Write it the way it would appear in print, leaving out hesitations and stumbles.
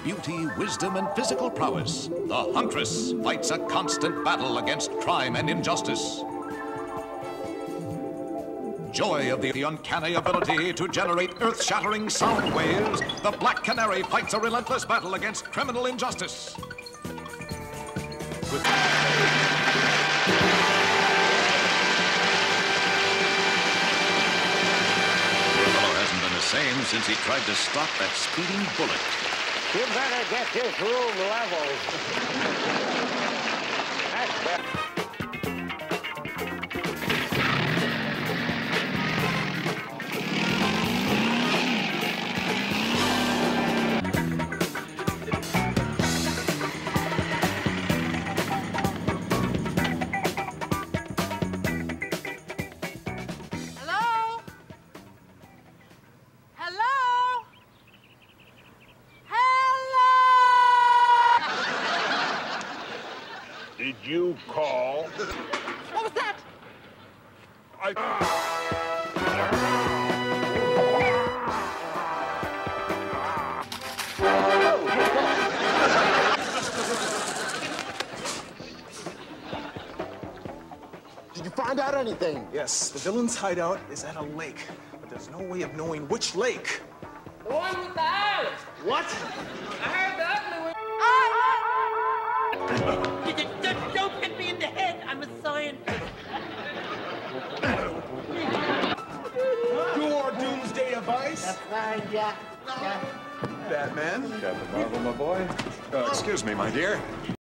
beauty, wisdom, and physical prowess, the Huntress fights a constant battle against crime and injustice. Joy of the uncanny ability to generate earth-shattering sound waves, the Black Canary fights a relentless battle against criminal injustice. Same since he tried to stop that speeding bullet. You better get this room leveled. That's better. Did you call? What was that? Did you find out anything? Yes, the villain's hideout is at a lake, but there's no way of knowing which lake. The one with the eyes. What? I heard the ugly one. Don't hit me in the head. I'm a scientist. Your doomsday device? That's fine, Jack. Batman? Got the marvel, my boy? Excuse me, my dear.